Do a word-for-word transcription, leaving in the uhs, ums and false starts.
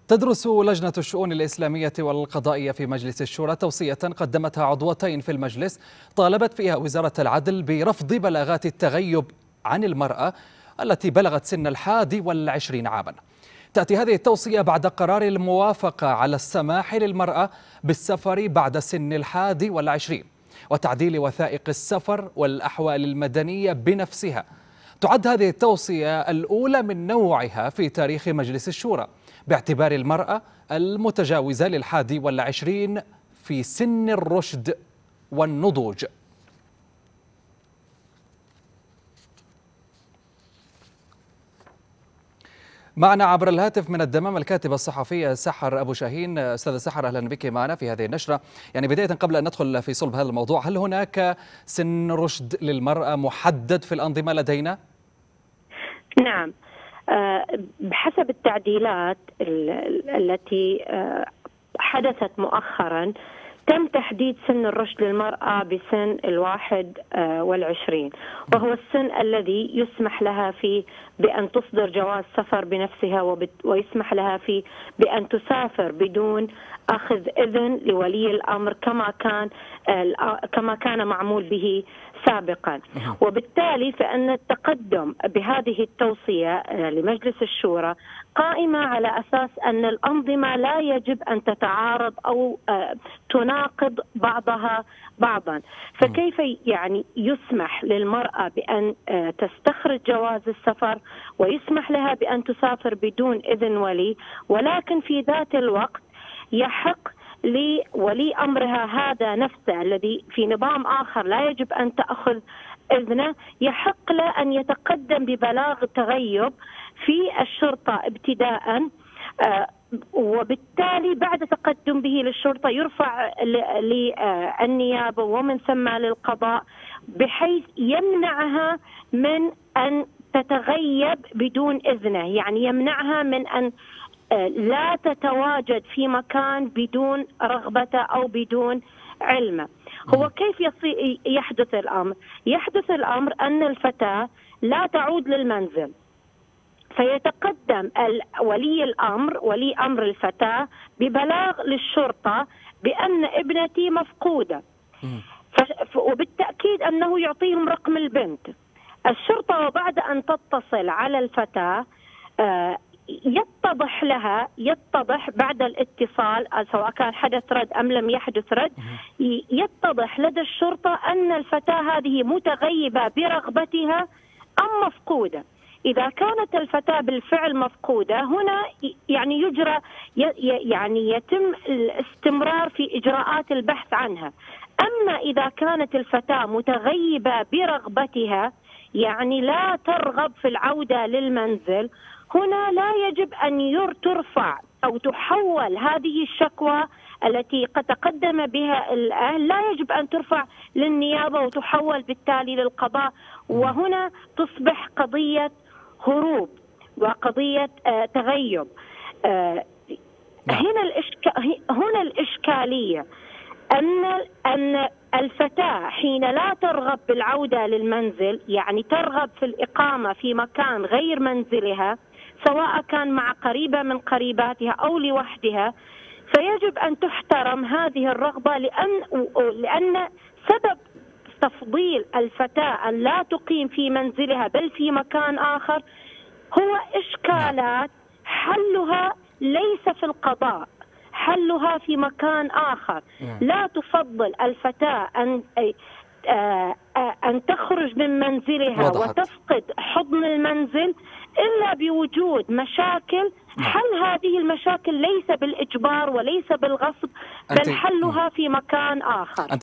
تدرس لجنة الشؤون الإسلامية والقضائية في مجلس الشورى توصية قدمتها عضوتين في المجلس طالبت فيها وزارة العدل برفض بلاغات التغيب عن المرأة التي بلغت سن الحادي والعشرين عاما. تأتي هذه التوصية بعد قرار الموافقة على السماح للمرأة بالسفر بعد سن الحادي والعشرين وتعديل وثائق السفر والأحوال المدنية بنفسها. تعد هذه التوصية الأولى من نوعها في تاريخ مجلس الشورى باعتبار المرأة المتجاوزة للحادي والعشرين في سن الرشد والنضوج. معنا عبر الهاتف من الدمام الكاتبة الصحفية سحر أبو شاهين. أستاذة سحر، أهلا بك معنا في هذه النشرة. يعني بداية قبل أن ندخل في صلب هذا الموضوع، هل هناك سن رشد للمرأة محدد في الأنظمة لدينا؟ نعم، بحسب التعديلات التي حدثت مؤخرا تم تحديد سن الرشد للمرأة بسن الواحد والعشرين، وهو السن الذي يسمح لها فيه بأن تصدر جواز سفر بنفسها، ويسمح لها فيه بأن تسافر بدون أخذ إذن لولي الأمر كما كان كما كان معمول به سابقا. وبالتالي فإن التقدم بهذه التوصية لمجلس الشورى قائمة على أساس أن الأنظمة لا يجب أن تتعارض أو تناقض بعضها بعضا. فكيف يعني يسمح للمرأة بأن تستخرج جواز السفر ويسمح لها بأن تسافر بدون إذن ولي، ولكن في ذات الوقت يحق لولي أمرها هذا نفسه الذي في نظام آخر لا يجب أن تأخذ إذنه، يحق له أن يتقدم ببلاغ تغيب في الشرطة ابتداء، وبالتالي بعد تقدم به للشرطة يرفع للنيابة ومن ثم للقضاء، بحيث يمنعها من أن تتغيب بدون إذنه، يعني يمنعها من أن لا تتواجد في مكان بدون رغبته أو بدون علمه. هو كيف يحدث الأمر؟ يحدث الأمر أن الفتاة لا تعود للمنزل، فيتقدم ولي الأمر ولي أمر الفتاة ببلاغ للشرطة بأن ابنتي مفقودة، وبالتأكيد أنه يعطيهم رقم البنت. الشرطة وبعد أن تتصل على الفتاة يتضح لها يتضح بعد الاتصال سواء كان حدث رد أم لم يحدث رد، يتضح لدى الشرطة أن الفتاة هذه متغيبة برغبتها أم مفقودة. إذا كانت الفتاة بالفعل مفقودة، هنا يعني يجرى يعني يتم الاستمرار في إجراءات البحث عنها. أما إذا كانت الفتاة متغيبة برغبتها، يعني لا ترغب في العودة للمنزل، هنا لا يجب أن ترفع أو تحول هذه الشكوى التي قد تقدم بها الأهل، لا يجب أن ترفع للنيابة وتحول بالتالي للقضاء، وهنا تصبح قضية هروب وقضية تغيب. هنا الإشكال هنا الإشكالية أن أن الفتاة حين لا ترغب بالعودة للمنزل، يعني ترغب في الإقامة في مكان غير منزلها سواء كان مع قريبة من قريباتها أو لوحدها، فيجب أن تحترم هذه الرغبة، لأن لأن سبب تفضيل الفتاة أن لا تقيم في منزلها بل في مكان آخر هو إشكالات حلها ليس في القضاء، حلها في مكان آخر. لا تفضل الفتاة أن أن تخرج من منزلها وضحت. وتفقد حضن المنزل إلا بوجود مشاكل. حل هذه المشاكل ليس بالإجبار وليس بالغصب، بل حلها في مكان آخر.